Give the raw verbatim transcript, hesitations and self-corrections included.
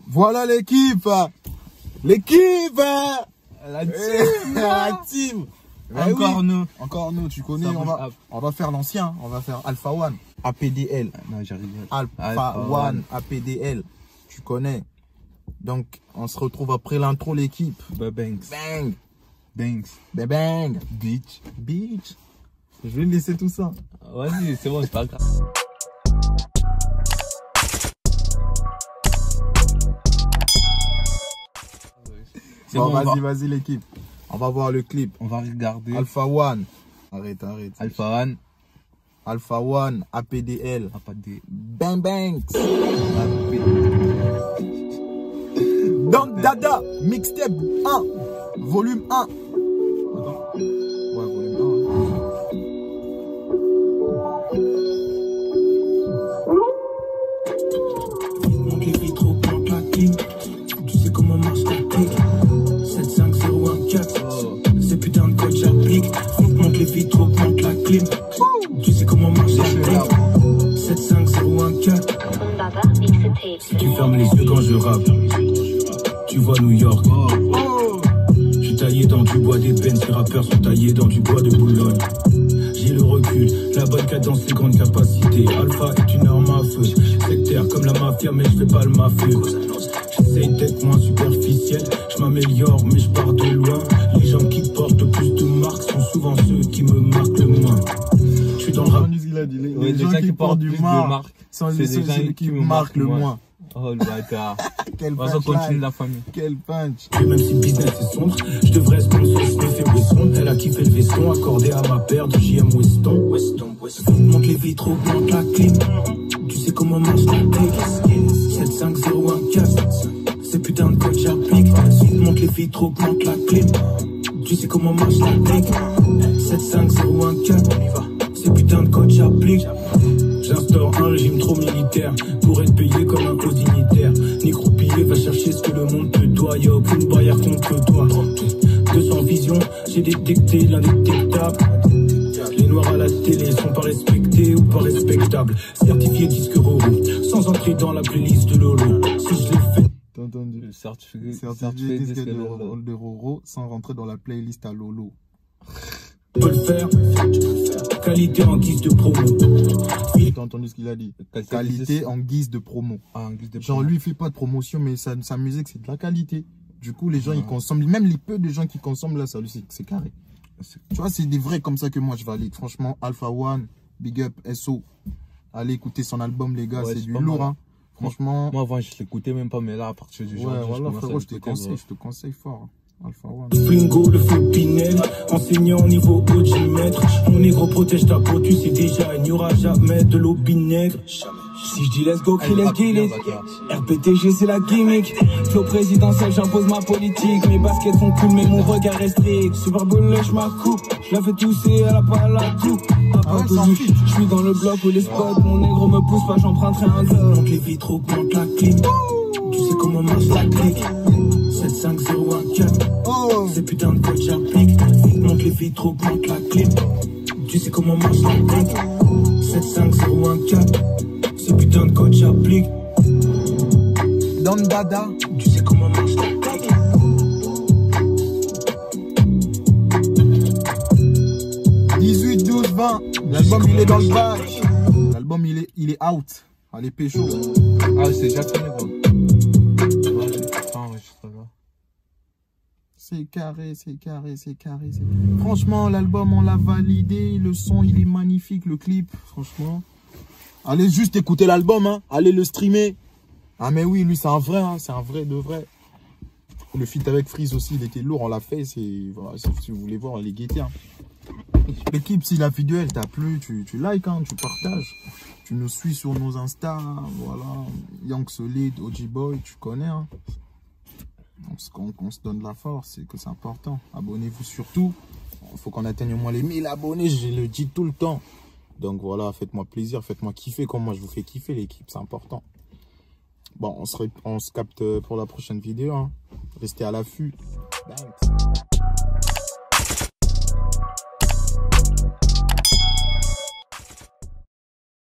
Voilà l'équipe. L'équipe. La team. La team. Ah encore oui. nous. Encore nous, tu connais. On va, on va faire l'ancien. On va faire Alpha One. A P D L. Non, j'arrive. Alpha, Alpha One, One. A P D L. Tu connais. Donc, on se retrouve après l'intro, l'équipe. Bah, bangs. Bang. Bangs. Bah, bang. Bitch. Bitch. Je vais laisser tout ça. Vas-y, c'est bon, c'est pas grave. Bon, bon, vas-y, va... vas-y l'équipe. On va voir le clip. On va regarder. Alpha One. Arrête, arrête. Alpha One. Alpha One, A P D L. A P D L. Bang Bangs. Don Dada, mixtape un, volume un. Attends. Ouais, volume un. Monte les vitraux, monte la clim. Tu sais comment marche la clique. sept cinq zéro un quatre. Oh. C'est putain de code j'applique. Monte les vitraux, monte la clim. Tu sais comment marche la clique. sept cinq zéro un quatre. Si tu fermes les yeux quand je rappe, tu vois New York. Oh. Oh. Je suis taillé dans du bois d'ébène, ces rappeurs sont taillés dans du bois de Boulogne. J'ai le recul, la bonne cadence, les grandes capacités. Alpha est une arme à feu, sectaire comme la mafia, mais je fais pas le mafieux. J'essaye d'être moins superficiel, je m'améliore, mais je pars de loin. Les gens qui portent plus de marques sont souvent ceux qui me marquent le moins. Je suis dans le rap. Il a dit, les, ouais, les gens, gens qui portent du marque sont les gens qui, qui me marquent le moins. moins. Oh le bâtard. Quel punch. On continue la famille. Quel punch. Et même si le business est sombre, je devrais sponsor Smith et Wesson. Elle a kiffé le veston accordé à ma paire de J M Weston. Weston, Weston. Monte les vitraux, monte la clim. Tu sais comment marche la clique. sept cinq zéro un quatre. C'est putain de code j'applique. Monte les vitraux, monte la clim. Tu sais comment marche la clique. sept cinq zéro un quatre. On y va. C'est putain de code j'applique. J'instaure un régime trop militaire pour être payé comme un code dignitaire. Ni croupillé, va chercher ce que le monde te doit. Y'a aucune barrière contre toi. deux cents visions, j'ai détecté l'indétectable. Les noirs à la télé sont pas respectés ou pas respectables. Certifié disque Roro, sans entrer dans la playlist de Lolo. Si je l'ai fait. T'as entendu? Certifié, certifié disque de, de, de Roro sans rentrer dans la playlist à Lolo. Tu peux le faire, qualité en guise de promo. T'as entendu ce qu'il a dit? Qualité, qualité en guise de promo. Ah, en guise de Genre promo. Lui il fait pas de promotion mais sa, sa musique c'est de la qualité. Du coup les gens ah. ils consomment, même les peu de gens qui consomment là ça lui c'est carré. Tu vois c'est des vrais comme ça que moi je valide. Franchement Alpha One, Big Up, S O. Allez écouter son album les gars, ouais, c'est du lourd hein. Franchement. Moi avant je l'écoutais même pas mais là à partir du jour. Ouais voilà frérot je te conseille, je te conseille fort. Alpha One. Bingo, le feu Pinel, enseignant au niveau haut du maître. Mon négro protège ta peau, tu sais déjà, il n'y aura jamais de l'eau vinaigre. Si je dis let's go, crie let's get it. R P T G c'est la gimmick. Flow présidentiel, j'impose ma politique. Mes baskets sont cool, mais mon regard reste strict. Super Bowl, je ma coupe. Je la fais tousser, elle a pas la tout. Je suis dans le bloc où les spots. Mon négro me pousse pas, j'emprunterai un gars. Donc les vitraux, monte la clim. Tu sais comment marche la clique. sept cinq zéro un quatre. Oh. C'est putain de code j'applique. Monte les vitraux, monte la clim. Tu sais comment marche la clique. sept cinq zéro un quatre. C'est putain de code j'applique. Don Dada. Tu sais comment marche la clique. dix-huit, douze, vingt. L'album il est dans le badge. L'album il est, il est out. Allez pécho. Ah c'est déjà fini gros. C'est carré, c'est carré, c'est carré, c'est carré. Franchement, l'album, on l'a validé. Le son, il est magnifique, le clip. Franchement. Allez juste écouter l'album, hein. Allez le streamer. Ah mais oui, lui, c'est un vrai, hein. C'est un vrai de vrai. Le feat avec Freeze aussi, il était lourd. On l'a fait. C'est voilà, si vous voulez voir, allez guetter. Hein. L'équipe, si la vidéo, elle t'a plu, tu, tu likes, hein, tu partages. Tu nous suis sur nos Insta. Hein, voilà. Young Solid, O G Boy, tu connais, hein. Qu'on qu'on se donne de la force, c'est que c'est important. Abonnez-vous surtout. Il faut qu'on atteigne au moins les mille abonnés, je le dis tout le temps. Donc voilà, faites-moi plaisir, faites-moi kiffer comme moi je vous fais kiffer l'équipe, c'est important. Bon, on se, on se capte pour la prochaine vidéo. Hein. Restez à l'affût.